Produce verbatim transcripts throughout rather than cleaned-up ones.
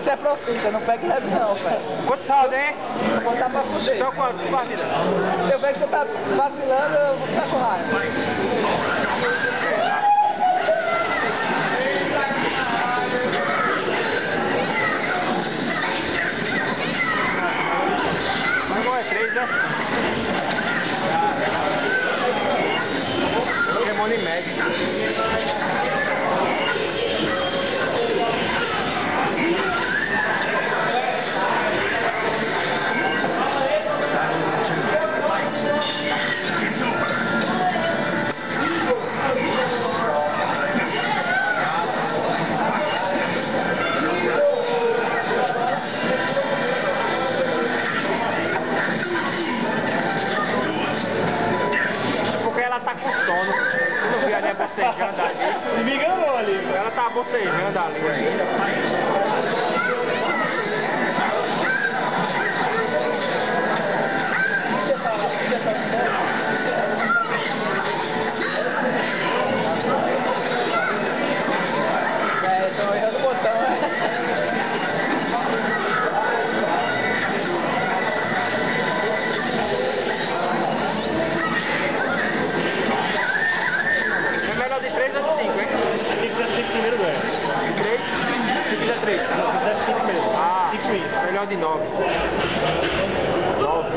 Você é profissa, não pega leve não, velho. Quanto saldo, hein? Vou botar pra fuder. Então quanto, família? Se eu ver que você tá vacilando, eu vou ficar com raiva. Mas não é três, né? Pokémon em média. Ela tá com sono. Você não viu ali bocejando ali? Me enganou ali. Ela tá bocejando ali. É, tô errando o botão, né? De três ou de cinco, hein? Se quiser cinco primeiro ganha. De três? Se quiser três. Não, se quiser cinco primeiro. Ah, cinco isso. melhor de nove. nove.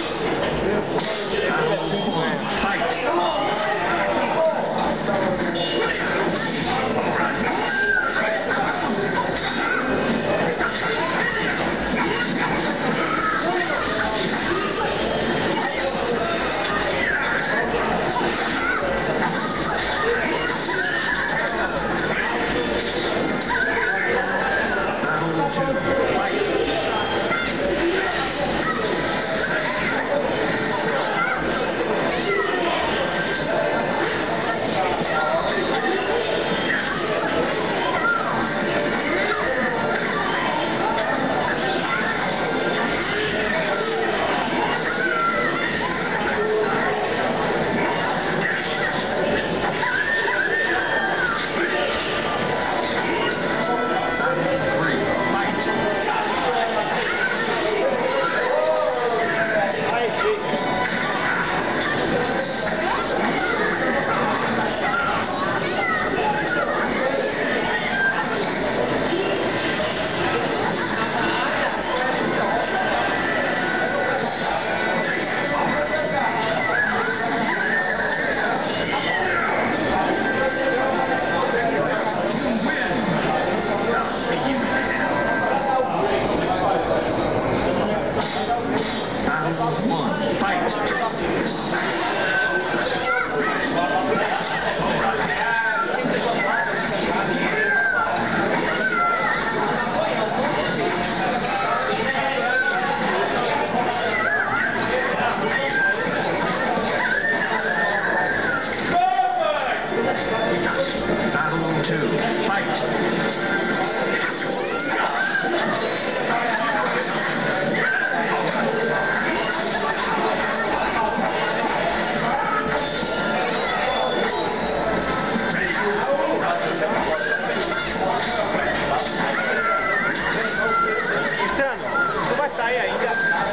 Sair ainda.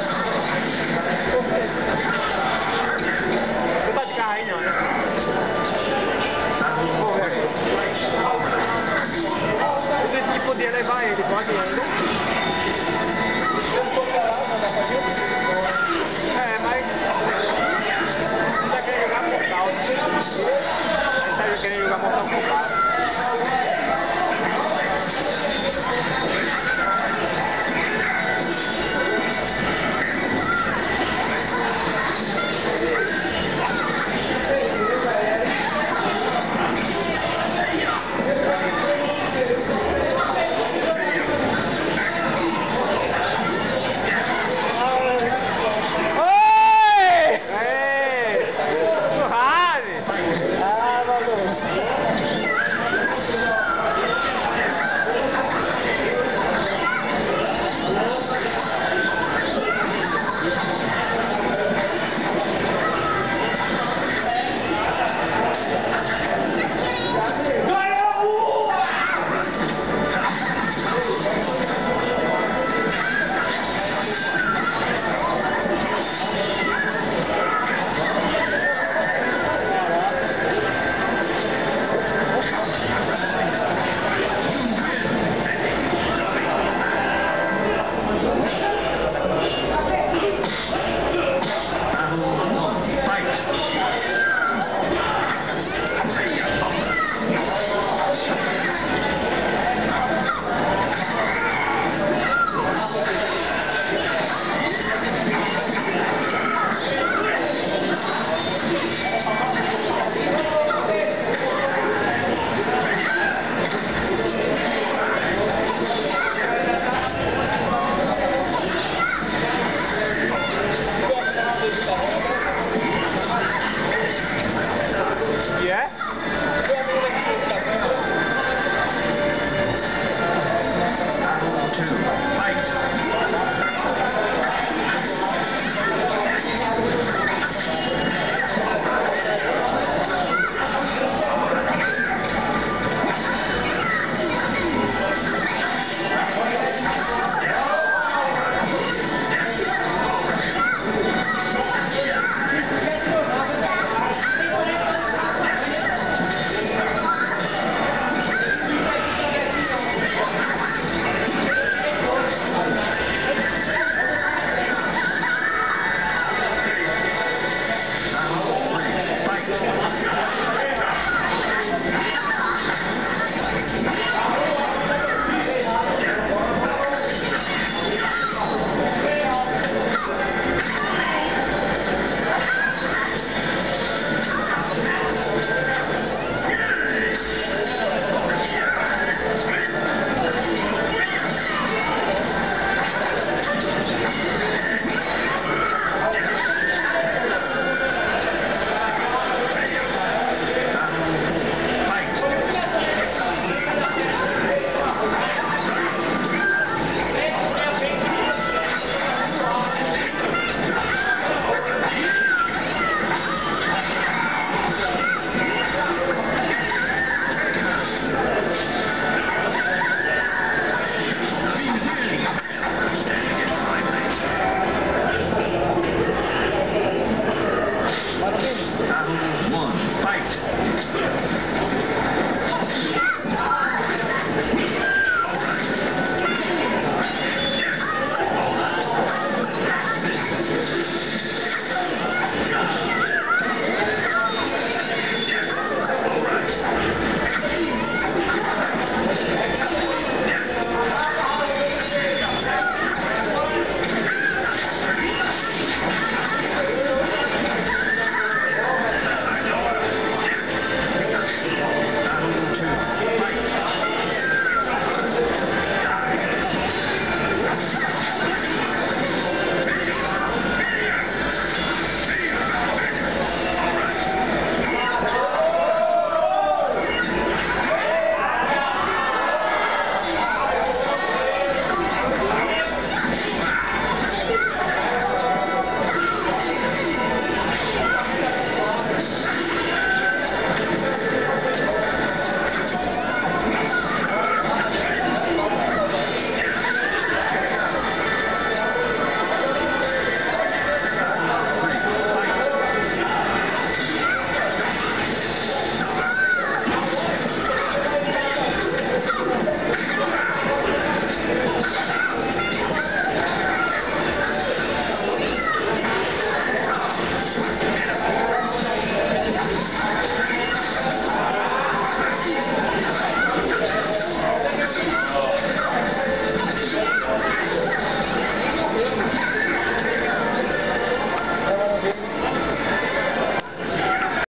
Não tá de carro aí não, né? Eu disse que podia levar ele, pode ir ainda.